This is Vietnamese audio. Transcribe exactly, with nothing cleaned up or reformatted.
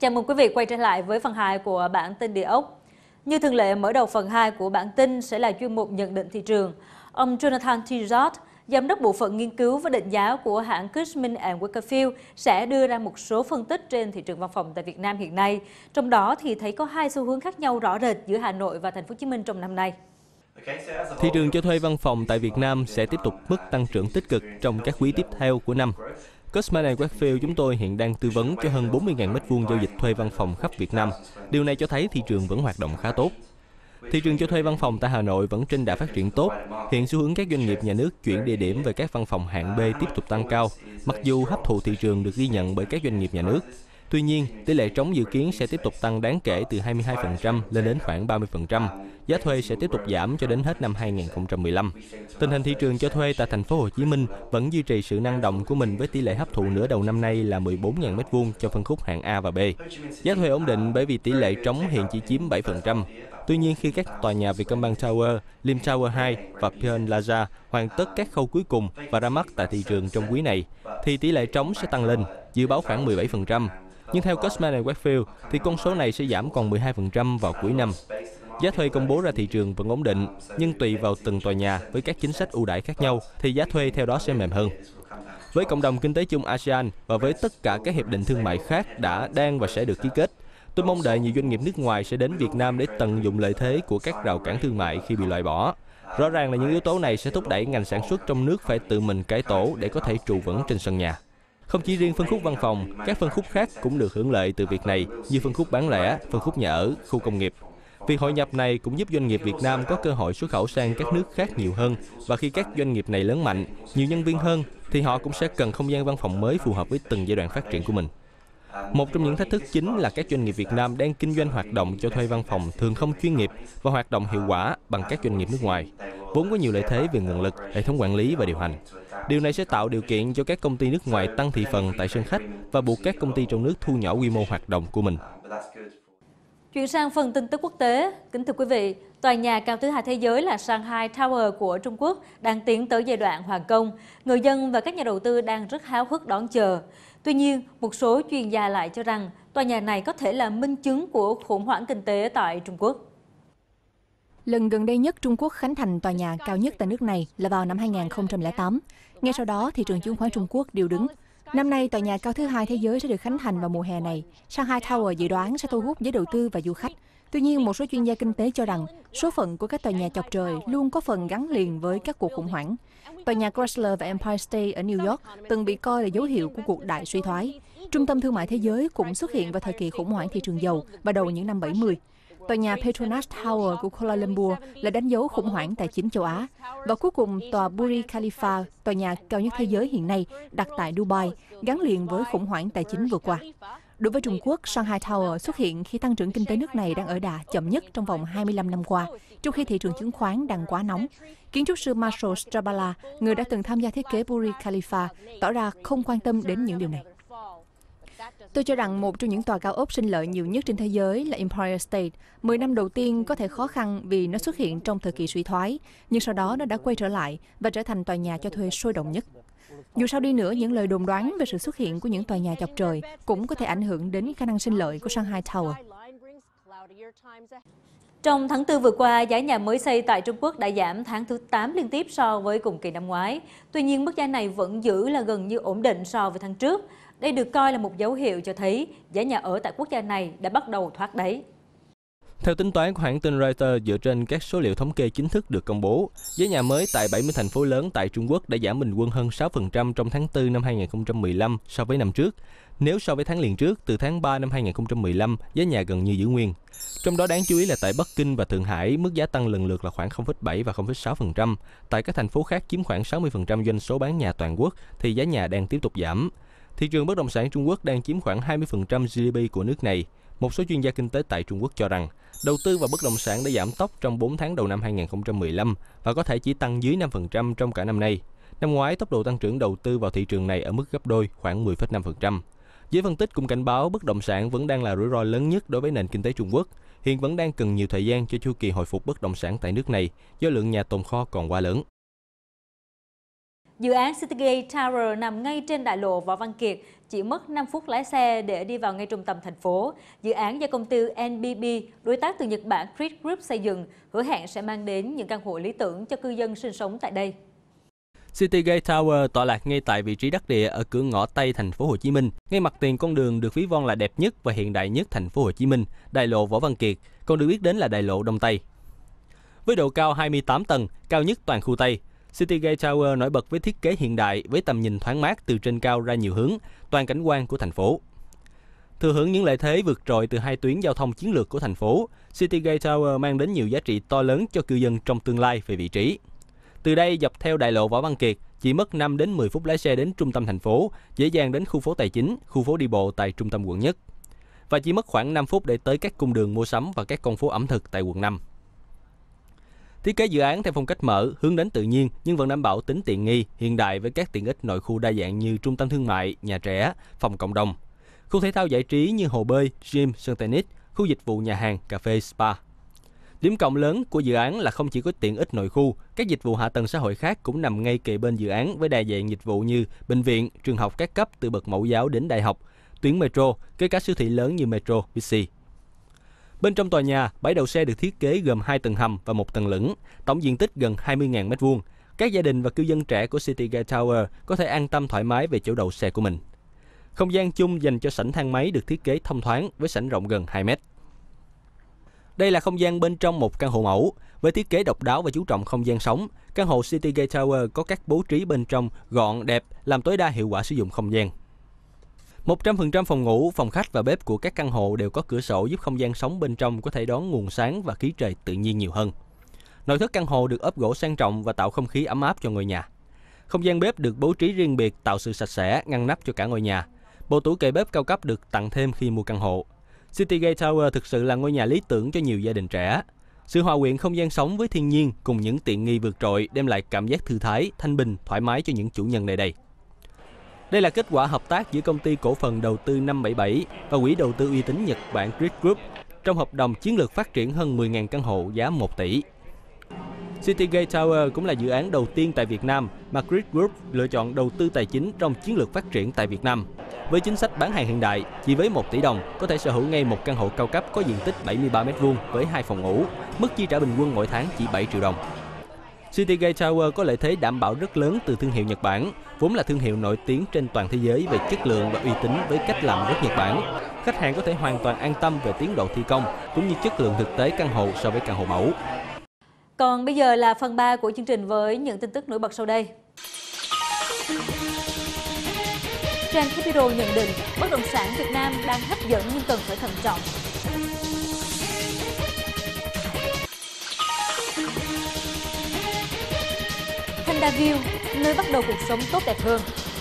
Chào mừng quý vị quay trở lại với phần hai của bản tin địa ốc. Như thường lệ, mở đầu phần hai của bản tin sẽ là chuyên mục nhận định thị trường. Ông Jonathan Tizard, giám đốc bộ phận nghiên cứu và định giá của hãng Cushman and Wakefield sẽ đưa ra một số phân tích trên thị trường văn phòng tại Việt Nam hiện nay. Trong đó thì thấy có hai xu hướng khác nhau rõ rệt giữa Hà Nội và Thành phố Hồ Chí Minh trong năm nay. Thị trường cho thuê văn phòng tại Việt Nam sẽ tiếp tục mức tăng trưởng tích cực trong các quý tiếp theo của năm. Cushman and Wakefield chúng tôi hiện đang tư vấn cho hơn bốn mươi nghìn mét vuông giao dịch thuê văn phòng khắp Việt Nam. Điều này cho thấy thị trường vẫn hoạt động khá tốt. Thị trường cho thuê văn phòng tại Hà Nội vẫn trên đà phát triển tốt. Hiện xu hướng các doanh nghiệp nhà nước chuyển địa điểm về các văn phòng hạng B tiếp tục tăng cao, mặc dù hấp thụ thị trường được ghi nhận bởi các doanh nghiệp nhà nước. Tuy nhiên, tỷ lệ trống dự kiến sẽ tiếp tục tăng đáng kể từ hai mươi hai phần trăm lên đến khoảng ba mươi phần trăm. Giá thuê sẽ tiếp tục giảm cho đến hết năm hai nghìn không trăm mười lăm. Tình hình thị trường cho thuê tại Thành phố Hồ Chí Minh vẫn duy trì sự năng động của mình với tỷ lệ hấp thụ nửa đầu năm nay là mười bốn nghìn mét vuông cho phân khúc hạng A và B. Giá thuê ổn định bởi vì tỷ lệ trống hiện chỉ chiếm bảy phần trăm. Tuy nhiên, khi các tòa nhà Vietcombank Tower, Lim Tower hai và Pearl Plaza hoàn tất các khâu cuối cùng và ra mắt tại thị trường trong quý này, thì tỷ lệ trống sẽ tăng lên, dự báo khoảng mười bảy phần trăm. Nhưng theo Cushman and Wakefield, thì con số này sẽ giảm còn mười hai phần trăm vào cuối năm. Giá thuê công bố ra thị trường vẫn ổn định, nhưng tùy vào từng tòa nhà với các chính sách ưu đãi khác nhau, thì giá thuê theo đó sẽ mềm hơn. Với cộng đồng kinh tế chung a sê an và với tất cả các hiệp định thương mại khác đã, đang và sẽ được ký kết, tôi mong đợi nhiều doanh nghiệp nước ngoài sẽ đến Việt Nam để tận dụng lợi thế của các rào cản thương mại khi bị loại bỏ. Rõ ràng là những yếu tố này sẽ thúc đẩy ngành sản xuất trong nước phải tự mình cải tổ để có thể trụ vững trên sân nhà. Không chỉ riêng phân khúc văn phòng, các phân khúc khác cũng được hưởng lợi từ việc này như phân khúc bán lẻ, phân khúc nhà ở, khu công nghiệp. Việc hội nhập này cũng giúp doanh nghiệp Việt Nam có cơ hội xuất khẩu sang các nước khác nhiều hơn, và khi các doanh nghiệp này lớn mạnh, nhiều nhân viên hơn, thì họ cũng sẽ cần không gian văn phòng mới phù hợp với từng giai đoạn phát triển của mình. Một trong những thách thức chính là các doanh nghiệp Việt Nam đang kinh doanh hoạt động cho thuê văn phòng thường không chuyên nghiệp và hoạt động hiệu quả bằng các doanh nghiệp nước ngoài, vốn có nhiều lợi thế về nguồn lực, hệ thống quản lý và điều hành. Điều này sẽ tạo điều kiện cho các công ty nước ngoài tăng thị phần tại sân khách và buộc các công ty trong nước thu nhỏ quy mô hoạt động của mình. Chuyển sang phần tin tức quốc tế, kính thưa quý vị, tòa nhà cao thứ hai thế giới là Shanghai Tower của Trung Quốc đang tiến tới giai đoạn hoàn công. Người dân và các nhà đầu tư đang rất háo hức đón chờ. Tuy nhiên, một số chuyên gia lại cho rằng tòa nhà này có thể là minh chứng của khủng hoảng kinh tế tại Trung Quốc. Lần gần đây nhất Trung Quốc khánh thành tòa nhà cao nhất tại nước này là vào năm hai nghìn không trăm lẻ tám. Ngay sau đó, thị trường chứng khoán Trung Quốc điều đứng. Năm nay, tòa nhà cao thứ hai thế giới sẽ được khánh thành vào mùa hè này. Shanghai Tower dự đoán sẽ thu hút giới đầu tư và du khách. Tuy nhiên, một số chuyên gia kinh tế cho rằng số phận của các tòa nhà chọc trời luôn có phần gắn liền với các cuộc khủng hoảng. Tòa nhà Chrysler và Empire State ở New York từng bị coi là dấu hiệu của cuộc đại suy thoái. Trung tâm thương mại thế giới cũng xuất hiện vào thời kỳ khủng hoảng thị trường dầu vào đầu những năm bảy mươi. Tòa nhà Petronas Tower của Kuala Lumpur là đánh dấu khủng hoảng tài chính châu Á. Và cuối cùng, tòa Burj Khalifa, tòa nhà cao nhất thế giới hiện nay, đặt tại Dubai, gắn liền với khủng hoảng tài chính vừa qua. Đối với Trung Quốc, Shanghai Tower xuất hiện khi tăng trưởng kinh tế nước này đang ở đà chậm nhất trong vòng hai mươi lăm năm qua, trong khi thị trường chứng khoán đang quá nóng. Kiến trúc sư Marshall Strabala, người đã từng tham gia thiết kế Burj Khalifa, tỏ ra không quan tâm đến những điều này. Tôi cho rằng một trong những tòa cao ốc sinh lợi nhiều nhất trên thế giới là Empire State. Mười năm đầu tiên có thể khó khăn vì nó xuất hiện trong thời kỳ suy thoái, nhưng sau đó nó đã quay trở lại và trở thành tòa nhà cho thuê sôi động nhất. Dù sao đi nữa, những lời đồn đoán về sự xuất hiện của những tòa nhà chọc trời cũng có thể ảnh hưởng đến khả năng sinh lợi của Shanghai Tower. Trong tháng tư vừa qua, giá nhà mới xây tại Trung Quốc đã giảm tháng thứ tám liên tiếp so với cùng kỳ năm ngoái. Tuy nhiên, mức giá này vẫn giữ là gần như ổn định so với tháng trước. Đây được coi là một dấu hiệu cho thấy giá nhà ở tại quốc gia này đã bắt đầu thoát đáy. Theo tính toán của hãng tin Reuters dựa trên các số liệu thống kê chính thức được công bố, giá nhà mới tại bảy mươi thành phố lớn tại Trung Quốc đã giảm bình quân hơn sáu phần trăm trong tháng tư năm hai nghìn không trăm mười lăm so với năm trước. Nếu so với tháng liền trước, từ tháng ba năm hai nghìn không trăm mười lăm, giá nhà gần như giữ nguyên. Trong đó đáng chú ý là tại Bắc Kinh và Thượng Hải, mức giá tăng lần lượt là khoảng không phẩy bảy và không phẩy sáu phần trăm. Tại các thành phố khác chiếm khoảng sáu mươi phần trăm doanh số bán nhà toàn quốc, thì giá nhà đang tiếp tục giảm. Thị trường bất động sản Trung Quốc đang chiếm khoảng hai mươi phần trăm giê đê pê của nước này. Một số chuyên gia kinh tế tại Trung Quốc cho rằng, đầu tư vào bất động sản đã giảm tốc trong bốn tháng đầu năm hai nghìn không trăm mười lăm và có thể chỉ tăng dưới năm phần trăm trong cả năm nay. Năm ngoái, tốc độ tăng trưởng đầu tư vào thị trường này ở mức gấp đôi, khoảng mười phẩy năm phần trăm. Giới phân tích cũng cảnh báo bất động sản vẫn đang là rủi ro lớn nhất đối với nền kinh tế Trung Quốc. Hiện vẫn đang cần nhiều thời gian cho chu kỳ hồi phục bất động sản tại nước này do lượng nhà tồn kho còn quá lớn. Dự án Citygate Tower nằm ngay trên đại lộ Võ Văn Kiệt, chỉ mất năm phút lái xe để đi vào ngay trung tâm thành phố. Dự án do công ty en bê bê, đối tác từ Nhật Bản Creed Group xây dựng, hứa hẹn sẽ mang đến những căn hộ lý tưởng cho cư dân sinh sống tại đây. Citygate Tower tọa lạc ngay tại vị trí đắc địa ở cửa ngõ Tây thành phố Hồ Chí Minh, ngay mặt tiền con đường được ví von là đẹp nhất và hiện đại nhất thành phố Hồ Chí Minh, đại lộ Võ Văn Kiệt, còn được biết đến là đại lộ Đông Tây. Với độ cao hai mươi tám tầng, cao nhất toàn khu Tây, Citygate Tower nổi bật với thiết kế hiện đại với tầm nhìn thoáng mát từ trên cao ra nhiều hướng, toàn cảnh quan của thành phố. Thừa hưởng những lợi thế vượt trội từ hai tuyến giao thông chiến lược của thành phố, Citygate Tower mang đến nhiều giá trị to lớn cho cư dân trong tương lai về vị trí. Từ đây, dọc theo đại lộ Võ Văn Kiệt, chỉ mất năm đến mười phút lái xe đến trung tâm thành phố, dễ dàng đến khu phố tài chính, khu phố đi bộ tại trung tâm quận nhất. Và chỉ mất khoảng năm phút để tới các cung đường mua sắm và các con phố ẩm thực tại quận năm. Thiết kế dự án theo phong cách mở, hướng đến tự nhiên nhưng vẫn đảm bảo tính tiện nghi, hiện đại với các tiện ích nội khu đa dạng như trung tâm thương mại, nhà trẻ, phòng cộng đồng, khu thể thao giải trí như hồ bơi, gym, sân tennis, khu dịch vụ nhà hàng, cà phê, spa. Điểm cộng lớn của dự án là không chỉ có tiện ích nội khu, các dịch vụ hạ tầng xã hội khác cũng nằm ngay kề bên dự án với đa dạng dịch vụ như bệnh viện, trường học các cấp từ bậc mẫu giáo đến đại học, tuyến metro, kể cả siêu thị lớn như Metro, Bixi. Bên trong tòa nhà, bãi đậu xe được thiết kế gồm hai tầng hầm và một tầng lửng, tổng diện tích gần hai mươi nghìn mét vuông. Các gia đình và cư dân trẻ của Citygate Tower có thể an tâm thoải mái về chỗ đậu xe của mình. Không gian chung dành cho sảnh thang máy được thiết kế thông thoáng với sảnh rộng gần hai mét. Đây là không gian bên trong một căn hộ mẫu. Với thiết kế độc đáo và chú trọng không gian sống, căn hộ Citygate Tower có các bố trí bên trong gọn, đẹp, làm tối đa hiệu quả sử dụng không gian. một trăm phần trăm phòng ngủ, phòng khách và bếp của các căn hộ đều có cửa sổ giúp không gian sống bên trong có thể đón nguồn sáng và khí trời tự nhiên nhiều hơn. Nội thất căn hộ được ốp gỗ sang trọng và tạo không khí ấm áp cho ngôi nhà. Không gian bếp được bố trí riêng biệt tạo sự sạch sẽ, ngăn nắp cho cả ngôi nhà. Bộ tủ kệ bếp cao cấp được tặng thêm khi mua căn hộ. Citygate Tower thực sự là ngôi nhà lý tưởng cho nhiều gia đình trẻ. Sự hòa quyện không gian sống với thiên nhiên cùng những tiện nghi vượt trội đem lại cảm giác thư thái, thanh bình, thoải mái cho những chủ nhân nơi đây. Đây là kết quả hợp tác giữa công ty cổ phần đầu tư năm bảy bảy và quỹ đầu tư uy tín Nhật Bản Creed Group trong hợp đồng chiến lược phát triển hơn mười nghìn căn hộ giá một tỷ. Citygate Tower cũng là dự án đầu tiên tại Việt Nam mà Creed Group lựa chọn đầu tư tài chính trong chiến lược phát triển tại Việt Nam. Với chính sách bán hàng hiện đại, chỉ với một tỷ đồng có thể sở hữu ngay một căn hộ cao cấp có diện tích bảy mươi ba mét vuông với hai phòng ngủ, mức chi trả bình quân mỗi tháng chỉ bảy triệu đồng. Citygate Tower có lợi thế đảm bảo rất lớn từ thương hiệu Nhật Bản, vốn là thương hiệu nổi tiếng trên toàn thế giới về chất lượng và uy tín với cách làm rất Nhật Bản. Khách hàng có thể hoàn toàn an tâm về tiến độ thi công cũng như chất lượng thực tế căn hộ so với căn hộ mẫu. Còn bây giờ là phần ba của chương trình với những tin tức nổi bật sau đây. Trang Capital nhận định bất động sản Việt Nam đang hấp dẫn nhưng cần phải thận trọng. Thanh Đa View, nơi bắt đầu cuộc sống tốt đẹp hơn.